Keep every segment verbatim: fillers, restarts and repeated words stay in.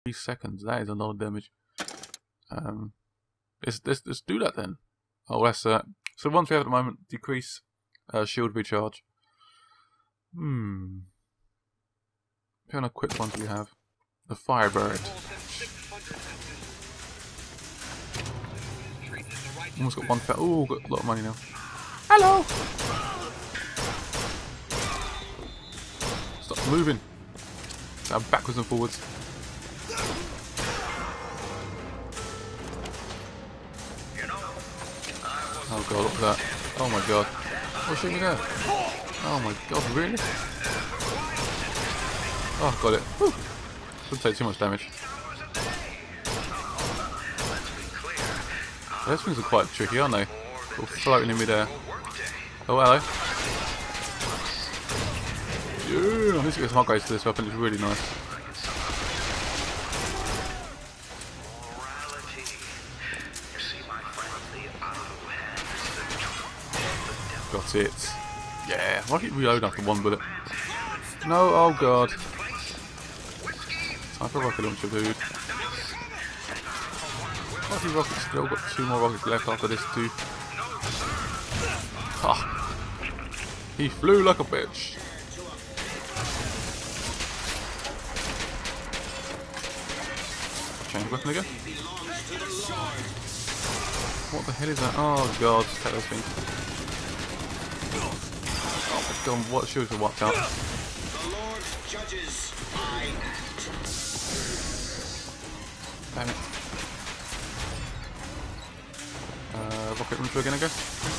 Three seconds. That is a lot of damage. Um, let's, let's, let's do that then. Oh, that's uh. So the ones we have at the moment decrease uh, shield recharge. Hmm. What kind of quick ones do we have? The Firebird. Almost got one fat. Oh, got a lot of money now. Hello. Stop moving. Now backwards and forwards. Oh god, look at that. Oh my god. What's shooting me there? Oh my god, really? Oh, got it. Whew. Didn't take too much damage. Those things are quite tricky, aren't they? Sort of floating in midair. Oh, hello. Yeah, I need to get some upgrades to this weapon, it's really nice. Got it. Yeah, why keep reloading after one bullet? No, oh god. Time for a rocket launcher, dude. Lucky rockets still got two more rockets left after this too. Ah. He flew like a bitch. Change weapon again. What the hell is that? Oh god, take those things. Oh my god, what shields are wiped out? The Lord judges, I act. Damn it. Uh, rocket launcher again, I guess.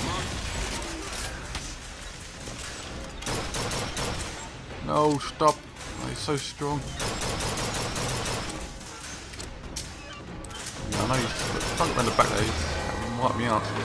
No, stop. Oh, he's so strong. Yeah, I know he's stuck around the back there. He's wipe me out.